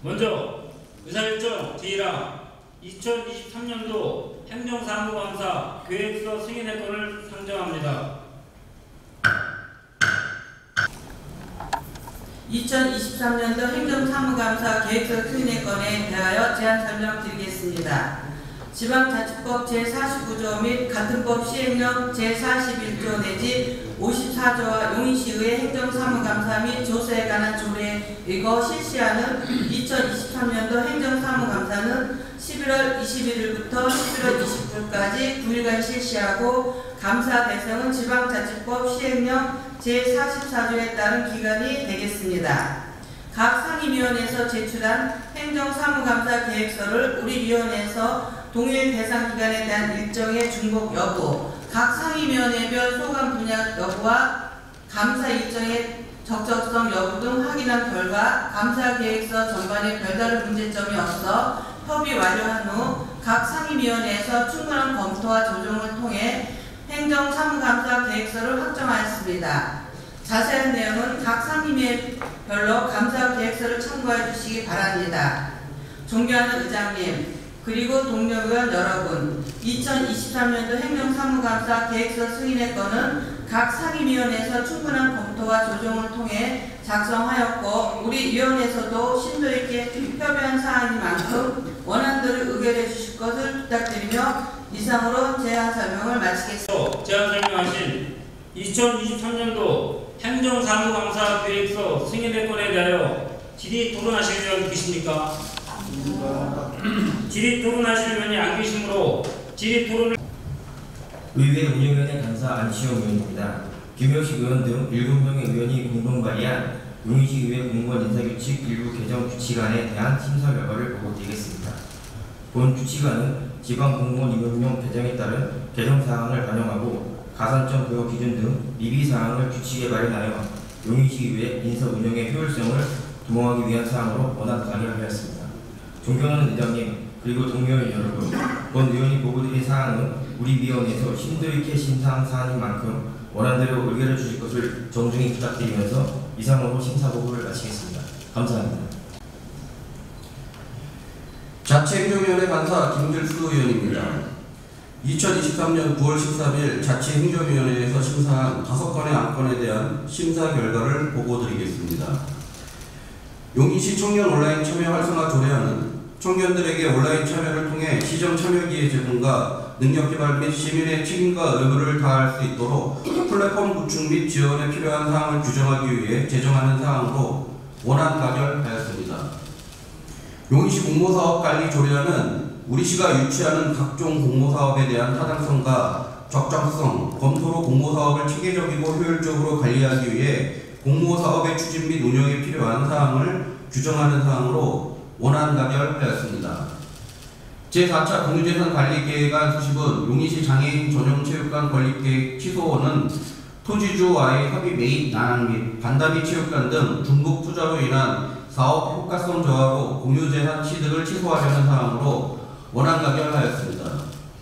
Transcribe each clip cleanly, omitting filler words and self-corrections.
먼저 의사일정 제1화 2023년도 행정사무감사 계획서 승인의 건을 상정합니다. 2023년도 행정사무감사 계획서 승인의 건에 대하여 제안 설명드리겠습니다. 지방자치법 제49조 및 같은 법 시행령 제41조 내지 54조와 용인시의회 행정사무감사 및 조서에 관한 조례에 의거 실시하는 2023년도 행정사무감사는 11월 21일부터 11월 29일까지 9일간 실시하고 감사 대상은 지방자치법 시행령 제44조에 따른 기간이 되겠습니다. 각 상임위원회에서 제출한 행정사무감사 계획서를 우리 위원회에서 동일 대상 기간에 대한 일정의 중복 여부, 각 상임위원회별 소관 분야 여부와 감사 일정의 적절성 여부 등 확인한 결과 감사 계획서 전반에 별다른 문제점이 없어 협의 완료한 후 각 상임위원회에서 충분한 검토와 조정을 통해 행정사무감사 계획서를 확정하였습니다. 자세한 내용은 각 상임위별로 감사 계획서를 참고해 주시기 바랍니다. 존경하는 의장님, 그리고 동료의원 여러분, 2023년도 행정사무감사 계획서 승인의 건은 각 상임위원회에서 충분한 검토와 조정을 통해 작성하였고 우리 위원회에서도 심도 있게 협의한 사안인 만큼 원안들을 의결해 주실 것을 부탁드리며 이상으로 제안 설명을 마치겠습니다. 제안 설명하신 2023년도 행정사무감사 계획서 승인의 건에 대하여 질의 토론하실 의원 계십니까? 질의 토론하실 의원이 안 계시므로 질의 토론을 의회 운영위원회 간사 안치용 의원입니다. 김효식 의원 등 7명의 의원이 공동 발의한 용인시 의회 공무원 인사규칙 일부 개정 규칙안에 대한 심사 결과를 보고드리겠습니다. 본 규칙안은 지방 공무원 임용령 개정에 따른 개정 사항을 반영하고 가산점 부여 기준 등 미비 사항을 규칙에 마련하여 용인시 의회 인사 운영의 효율성을 도모하기 위한 사항으로 원안 강의하였습니다. 존경하는 의장님, 그리고 동료의원 여러분, 본 의원이 보고드린 사항은 우리 위원회에서 심도 있게 심사한 사안인 만큼 원안대로 의결해 주실 것을 정중히 부탁드리면서 이상으로 심사 보고를 마치겠습니다. 감사합니다. 자치행정위원회 간사 김길수 의원입니다. 2023년 9월 13일 자치행정위원회에서 심사한 5건의 안건에 대한 심사 결과를 보고드리겠습니다. 용인시 청년 온라인 참여 활성화 조례안은 청년들에게 온라인 참여를 통해 시정 참여기회 제공과 능력개발 및 시민의 책임과 의무를 다할 수 있도록 플랫폼 구축 및 지원에 필요한 사항을 규정하기 위해 제정하는 사항으로 원안 가결하였습니다. 용인시 공모사업관리 조례안은 우리시가 유치하는 각종 공모사업에 대한 타당성과 적정성, 검토로 공모사업을 체계적이고 효율적으로 관리하기 위해 공모사업의 추진 및 운영에 필요한 사항을 규정하는 사항으로 원안 가결하였습니다. 제4차 공유재산관리계획안 수집은 용인시 장애인 전용체육관 건립계획 취소는 토지주와의 협의 매입 난항 및 반다비 체육관 등 중복 투자로 인한 사업 효과성 저하로 공유재산 취득을 취소하려는 사항으로 원안 가결하였습니다.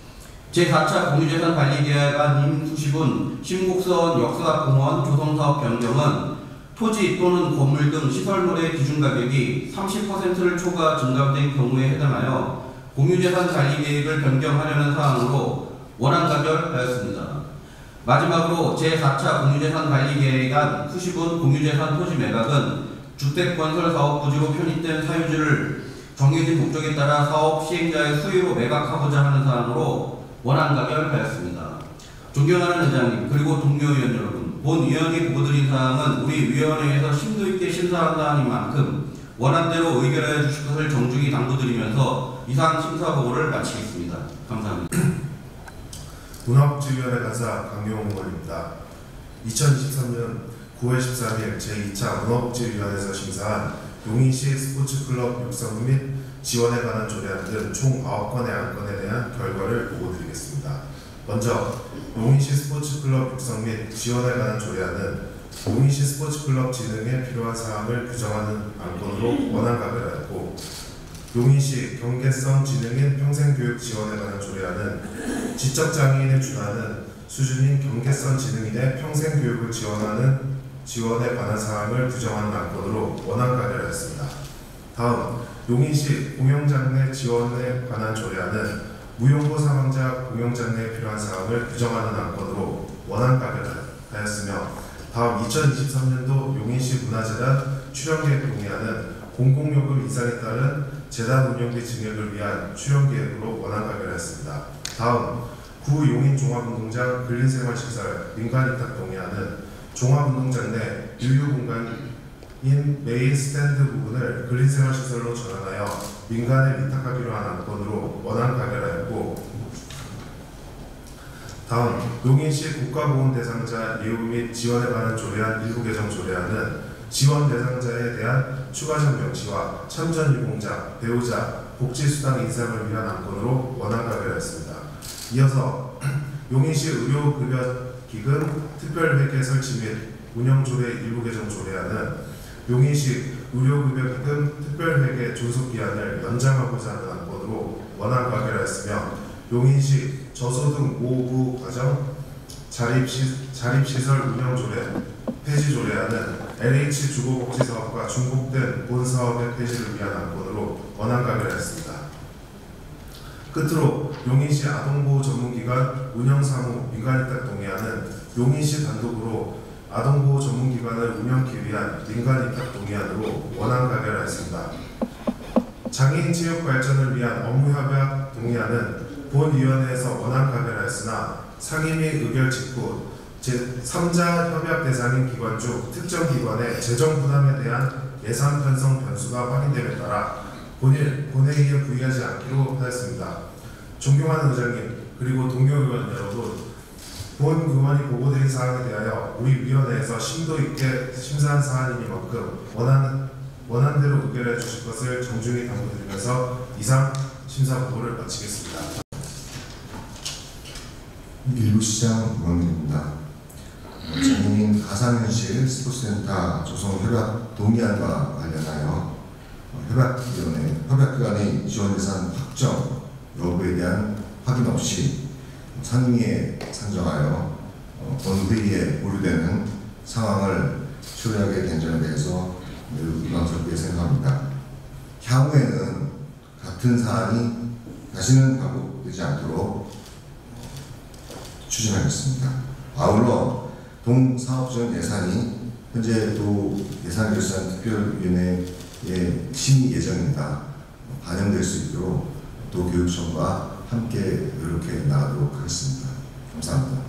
제4차 공유재산관리계획안 수집은 신곡선 역사공원 조성사업 변경은 토지 또는 건물 등 시설물의 기준가격이 30%를 초과 증감된 경우에 해당하여 공유재산관리계획을 변경하려는 사항으로 원안 가결하였습니다. 마지막으로 제4차 공유재산관리계획안 수집은 공유재산 토지 매각은 주택건설사업 부지로 편입된 사유지를 정해진 목적에 따라 사업 시행자의 수의로 매각하고자 하는 사항으로 원안 가결하였습니다. 존경하는 의장님, 그리고 동료의원 여러분, 본 위원이 보고드린 사항은 우리 위원회에서 심도 있게 심사한 사항인 만큼 원안대로 의결해 주실 것을 정중히 당부드리면서 이상 심사 보고를 마치겠습니다. 감사합니다. 문화복지위원회 간사 강용호 의원입니다. 2023년 9월 13일 제2차 문화복지위원회에서 심사한 용인시 스포츠클럽 육성 및 지원에 관한 조례안 등 총 9건의 안건에 대한 결과를 보고드리겠습니다. 먼저 용인시 스포츠클럽 육성 및 지원에 관한 조례안은 용인시 스포츠클럽 진흥에 필요한 사항을 규정하는 안건으로 원안 가결하였고, 용인시 경계성 지능인 평생교육 지원에 관한 조례안은 지적장애인에 준하는 수준인 경계성 지능인의 평생교육을 지원에 관한 사항을 규정하는 안건으로 원안 가결하였습니다. 다음 용인시 공영장래 지원에 관한 조례안은 무용고 사망자 공영장래에 필요한 사항을 규정하는 안건으로 원안 가결하였으며, 다음 2023년도 용인시 문화재단 출연계획 동의안은 공공요금 인상에 따른 재단 운영비 증액을 위한 출연계획으로 원안 가결하였습니다. 다음 구용인 종합운동장 근린생활시설 민간위탁 동의안은 종합운동장 내 유휴공간인 메인 스탠드 부분을 근린생활시설로 전환하여 민간에 위탁하기로 한 안건으로 원안 가결하였고, 다음 용인시 국가보훈 대상자 예우 및 지원에 관한 조례안 일부 개정 조례안은 지원 대상자에 대한 추가적 명시와 참전유공자, 배우자, 복지수당 인상을 위한 안건으로 원안 가결하였습니다. 이어서 용인시 의료급여기금 특별회계 설치 및 운영조례 일부 개정 조례안은 용인시 의료급여기금 특별회계 존속기한을 연장하고자 하는 안건으로 원안 가결하였으며, 용인시 저소득 5구 과정 자립시설 운영조례 폐지조례안은 LH 주거복지사업과 중복된 본사업의 폐지를 위한 안건으로 원안 가결하였습니다. 끝으로 용인시 아동보호 전문기관 운영사무 민간위탁 동의안은 용인시 단독으로 아동보호 전문기관을 운영하기 위한 민간위탁 동의안으로 원안 가결하였습니다. 장애인 체육 발전을 위한 업무협약 동의안은 본위원회에서 원안 가결하였으나 상임 및 의결 직후 제3자 협약 대상인 기관 중 특정 기관의 재정 부담에 대한 예산 편성 변수가 확인됨에 따라 본회의에 부의하지 않기로 하였습니다. 존경하는 의장님 그리고 동료 의원 여러분, 본 의원이 보고드린 사항에 대하여 우리 위원회에서 심도 있게 심사한 사안이니만큼 원안대로 의결해 주실 것을 정중히 당부드리면서 이상 심사 보고를 마치겠습니다. 일부시장 우원입니다. 장애인 가상현실 스포츠센터 조성 협약 동의안과 관련하여 협약기관의 지원예산 확정 여부에 대한 확인 없이 상임위에 상정하여 본회의에 보류되는 상황을 처리하게 된 점에 대해서 매우 유감스럽게 생각합니다. 향후에는 같은 사안이 다시는 반복되지 않도록 추진하겠습니다. 아울러 동사업지원 예산이 현재 도 예산결산특별위원회에 심의 예정입니다. 반영될 수 있도록 도교육청과 함께 노력해 나가도록 하겠습니다. 감사합니다.